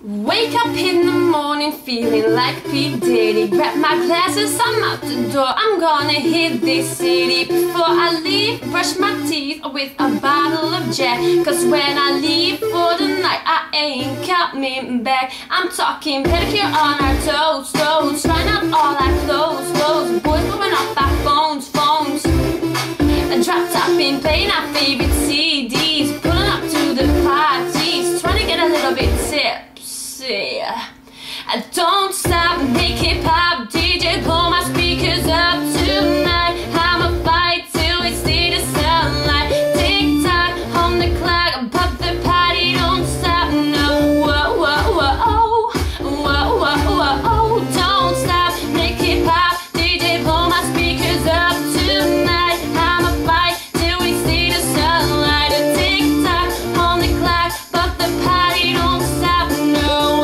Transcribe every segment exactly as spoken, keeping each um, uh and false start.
Wake up in the morning feeling like P. Diddy. Grab my glasses, I'm out the door. I'm gonna hit this city. Before I leave, brush my teeth with a bottle of Jack. Cause when I leave for the night, I ain't coming back. I'm talking pedicure on our toes, toes. Trying out all our clothes, clothes. Boys blowing off our phones, phones. A drop top in playing our favorite C Ds. Pulling up to the parties, trying to get a little bit tipsy. I don't stop, make it pop, D J pull my speakers up tonight. I'ma fight till we see the sunlight. Tick tock on the clock, but the party don't stop. No, whoa, whoa, whoa, whoa, whoa, whoa, whoa. Don't stop, make it pop, D J pull my speakers up tonight. I'ma fight till we see the sunlight. A tick tock on the clock, but the party don't stop. No.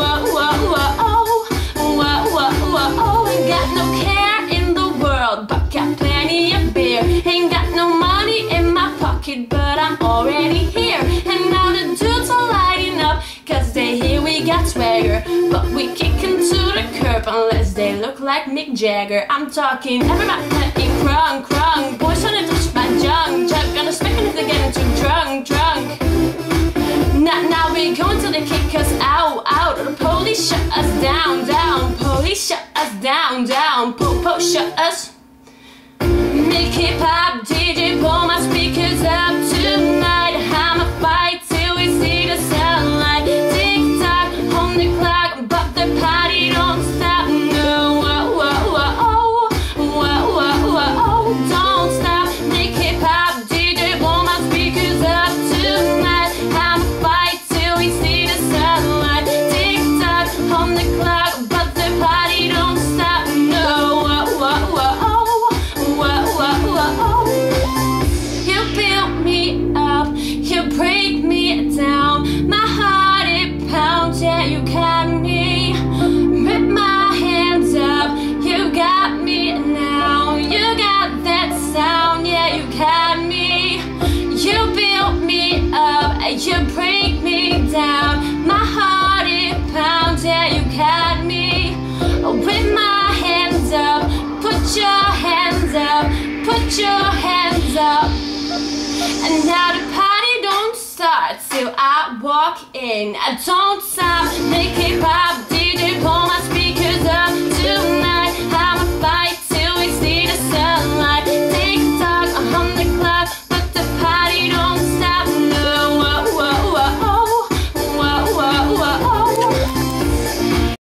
Got no care in the world, but got plenty of beer. Ain't got no money in my pocket, but I'm already here. And now the dudes are lighting up, cause they hear we got swagger. But we kick them to the curb unless they look like Mick Jagger. I'm talking everybody playing crunk, crunk. Boys trying to touch my junk, junk. Gonna smack them if they're getting too drunk, drunk. Now, now we going till they kick us out, out. The police shut us down, down. Police shut us down, down. Po-po shut us. Make it pop, D J pull my speakers up tonight. I'ma fight till we see the sunlight. Tick tock on the clock, but the party don't stop. No, whoa, whoa, whoa, whoa, whoa, whoa. Don't stop, make it pop, D J pull my speakers up tonight. I'ma fight till we see the sunlight. Tick tock on the clock, but the party don't stop. No, whoa, whoa, whoa, whoa, whoa, whoa. You build me up, you break me down. My heart it pounds, yeah, you got me. Rip my hands up, you got me now. You got that sound, yeah, you got me. You build me up, you break me down. My heart it pounds, yeah, you got me. With my hands up, put your hands up, put your hands up. And now the party don't start till I walk in. I don't stop, make it pop.